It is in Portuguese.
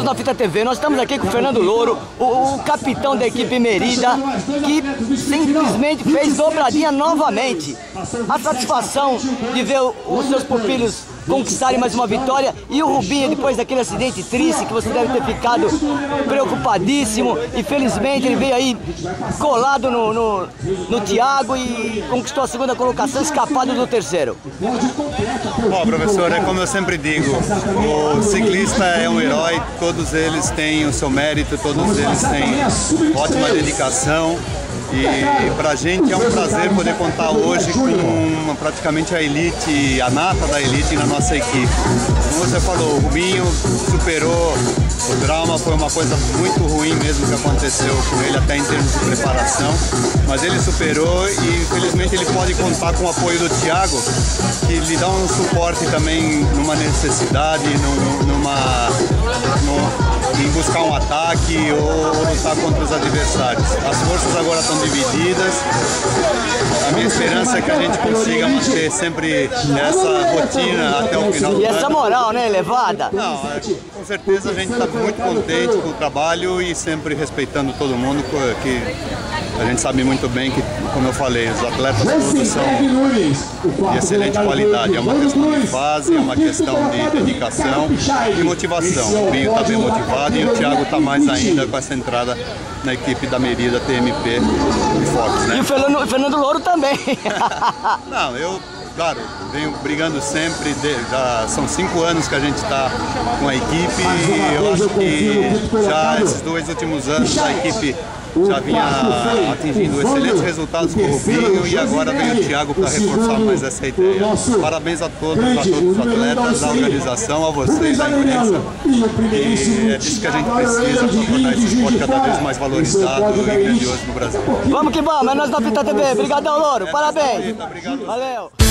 Manos na Fita TV, nós estamos aqui com o Fernando Louro, o capitão da equipe Merida, que simplesmente fez dobradinha novamente. A satisfação de ver os seus pupilos conquistarem mais uma vitória, e o Rubinho, depois daquele acidente triste que você deve ter ficado preocupadíssimo, e felizmente ele veio aí colado no Thiago e conquistou a segunda colocação, escapado do terceiro. Bom, professor, é como eu sempre digo, o ciclista é um herói, todos eles têm o seu mérito, todos eles têm ótima dedicação. E para a gente é um prazer poder contar hoje com praticamente a elite, a nata da elite na nossa equipe. Como você falou, o Rubinho superou o trauma, foi uma coisa muito ruim mesmo que aconteceu com ele, até em termos de preparação, mas ele superou e infelizmente ele pode contar com o apoio do Thiago, que lhe dá um suporte também numa necessidade, em buscar um ataque ou lutar contra os adversários. As forças agora estão divididas. A minha esperança é que a gente consiga manter sempre essa rotina até o final do ano. E essa moral, né, elevada? Não, com certeza a gente está muito contente com o trabalho e sempre respeitando todo mundo, que a gente sabe muito bem que, como eu falei, os atletas todos são de excelente qualidade. É uma questão de fase, é uma questão de dedicação e motivação. O Binho está bem motivado e o Thiago está mais ainda com essa entrada na equipe da Merida TMP de Fox, né? E o Fernando Louro também. Não, eu, claro, venho brigando sempre, são 5 anos que a gente está com a equipe e eu acho que já esses 2 últimos anos a equipe já vinha atingindo excelentes resultados com o Rubinho e agora vem o Thiago para reforçar mais essa ideia. Parabéns a todos os atletas, à organização, a vocês, à imprensa. E é disso que a gente precisa para tornar esse esporte cada vez mais valorizado e grandioso no Brasil. Vamos que vamos, é nós na Fita TV. Obrigadão, Louro. Parabéns. Obrigado. Valeu.